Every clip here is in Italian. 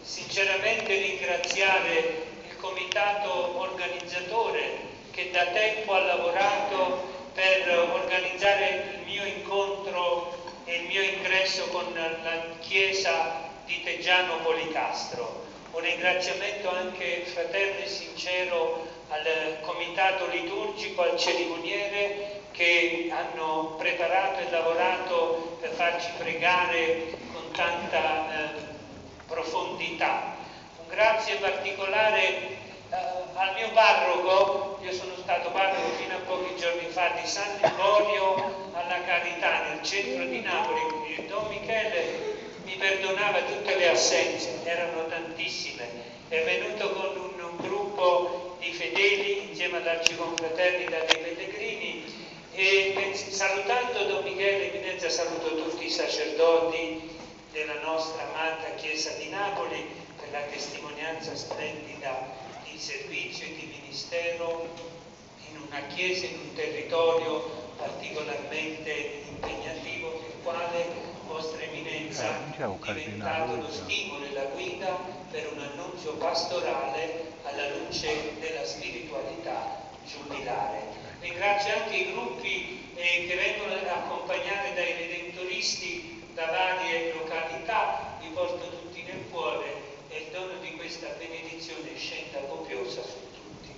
sinceramente ringraziare il comitato organizzatore che da tempo ha lavorato per organizzare il mio incontro e il mio ingresso con la chiesa di Teggiano Policastro. Un ringraziamento anche fraterno e sincero al comitato liturgico, al cerimoniere, che hanno preparato e lavorato per farci pregare con tanta profondità. Un grazie particolare al mio parroco. Io sono stato parroco fino a pochi giorni fa di San Liborio alla Carità nel centro di Napoli, quindi il Don Michele mi perdonava tutte le assenze, erano tantissime. È venuto con un gruppo di fedeli insieme ad arciconfraterni dei Pellegrini, e salutando Don Michele Eminenza saluto tutti i sacerdoti della nostra amata Chiesa di Napoli per la testimonianza splendida di servizio e di ministero in una chiesa, in un territorio particolarmente impegnativo, nel quale Vostra Eminenza è diventato lo stimolo e la guida per un annuncio pastorale alla luce della spiritualità giubilare. Ringrazio anche i gruppi che vengono accompagnati dai redentoristi da varie località, vi porto tutti nel cuore e il dono di questa benedizione scenda copiosa su tutti.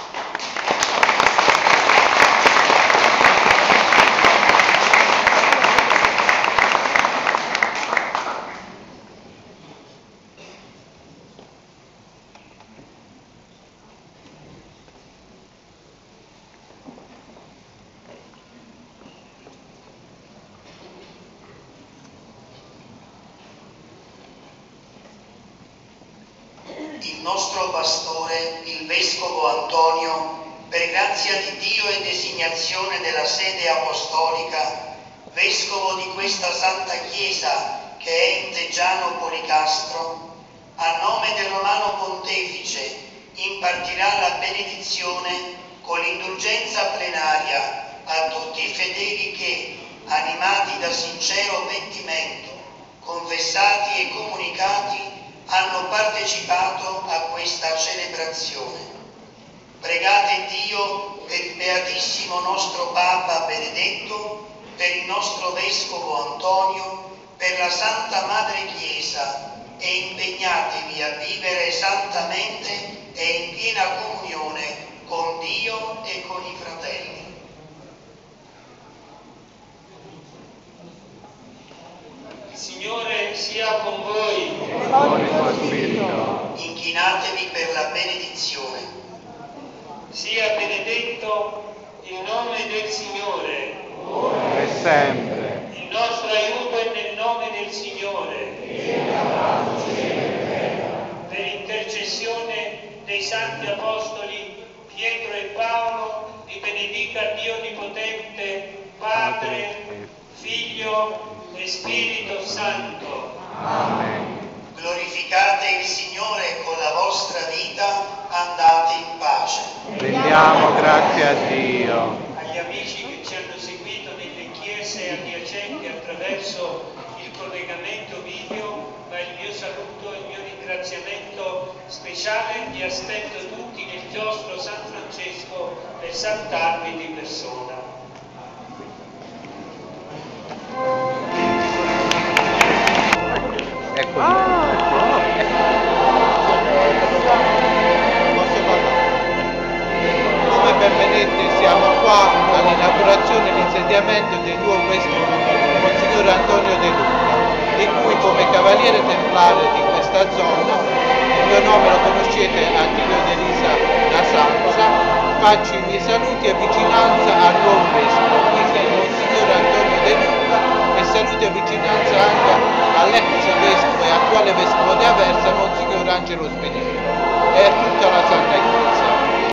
Il nostro pastore, il Vescovo Antonio, per grazia di Dio e designazione della sede apostolica, Vescovo di questa Santa Chiesa che è in Teggiano Policastro, a nome del Romano Pontefice impartirà la benedizione con l'indulgenza plenaria a tutti i fedeli che, animati da sincero pentimento, confessati e comunicati, hanno partecipato a questa celebrazione. Pregate Dio per il Beatissimo nostro Papa Benedetto, per il nostro Vescovo Antonio, per la Santa Madre Chiesa e impegnatevi a vivere santamente e in piena comunione con Dio e con i fratelli. Il Signore sia con voi. Inchinatevi per la benedizione. Sia benedetto il nome del Signore. Ora e sempre. Il nostro aiuto è nel nome del Signore. Per intercessione dei Santi Apostoli Pietro e Paolo, vi benedica Dio Onnipotente, Padre, Figlio e Spirito Santo. Amen. Glorificate il Signore con la vostra vita, andate in pace. Rendiamo grazie a Dio. Agli amici che ci hanno seguito nelle chiese adiacenti attraverso il collegamento video, va il mio saluto e il mio ringraziamento speciale. Vi aspetto tutti nel chiostro San Francesco per salutarvi di persona. Ecco. Come pervenete siamo qua all'inaugurazione e all'insediamento del nuovo vescovo Monsignor Antonio De Luca, di cui come cavaliere templare di questa zona, il mio nome lo conoscete, Attilio De Lisa da Sanza, faccio i miei saluti e vicinanza al nuovo vescovo, quindi il Monsignor Antonio De Luca,